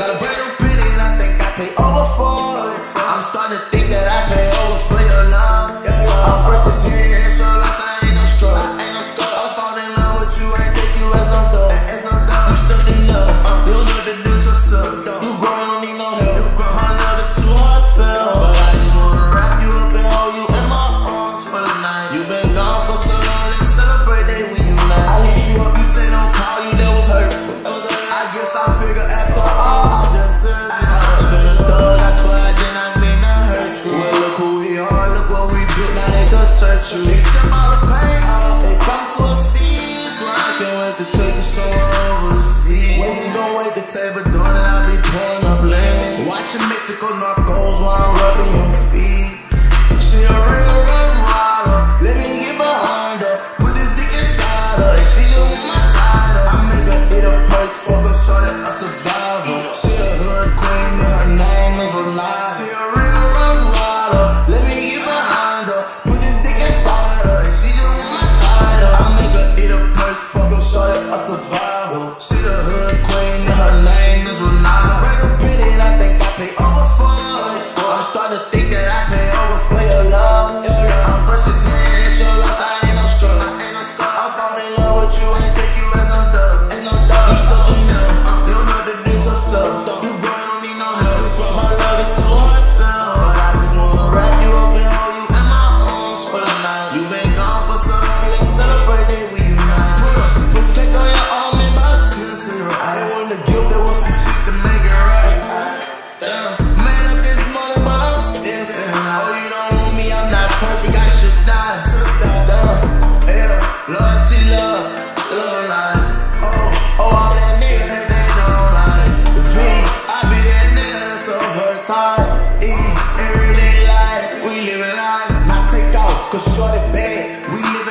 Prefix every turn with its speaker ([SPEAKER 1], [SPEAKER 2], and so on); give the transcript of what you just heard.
[SPEAKER 1] Got a brand new pretty and I think I pay over for it. I'm starting to think that I pay over for your love. I'm first as here, it's your loss, I ain't no scrub. I was falling in love with you, I ain't take you as no dog. You something else, you don't know what to do with yourself. You grow, you don't need no help. My love is too heartfelt, but I just wanna wrap you up and hold you in my arms for the night. You been gone for so long, let's celebrate that we unite. I hit you up, you say don't call you, that was hurtful. I guess I figure after all I deserve it. I've been a thug, that's why I did not mean to hurt you. Well, look who we are, look what we built, now they can search you. Accept all the pain, they come to a cease. I can't wait to take you somewhere overseas. When you gon' wait the table doing it, I'll be pouring up lane. Watching Mexico Narcos while I'm rubbing your feet. She a real rough rider, let me get behind her. Put this dick inside her, exchange her with my title. I make her eat a perk, fuck her, short it, a survivor. She a hood queen and her name is Renata. She a real rough rider, let me get behind her. Put this dick inside her, exchange her with my title. I make her eat a perk, fuck her, short it, a survivor. She a hood queen and her name is Renata. Brand new pretty and I think I pay over for it. I'm starting to think that I pay over for your love. I'm first as here, it's your loss, I ain't no scrub. I was falling in love with you, I ain't take you as no dog. You something else, you don't know what to do with yourself. You grow, you don't need no help. My love is too heartfelt, but I just wanna wrap you up and hold you in my arms for the night. You been gone for so long, let's celebrate that we unite. Put check on your arm and about 10 cereal. I ain't want to guilt, there was some shit to make it right. Damn, made up this morning, but I'm still feeling out. Oh, you don't want me, I'm not perfect, I should die. Damn, yeah, loyalty, love life. Oh, I'm that nigga that they don't like. V, I be that nigga that's so versatile. E, everyday life, we living life. Not take off, cause shorty bad, we live